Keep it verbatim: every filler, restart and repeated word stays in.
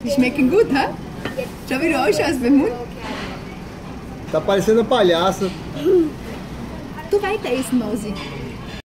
Schmecken gut, hä? Schau wie du ausschaust beim Mund. Tá parecendo um palhaço. Tu weiter essen, Mausi.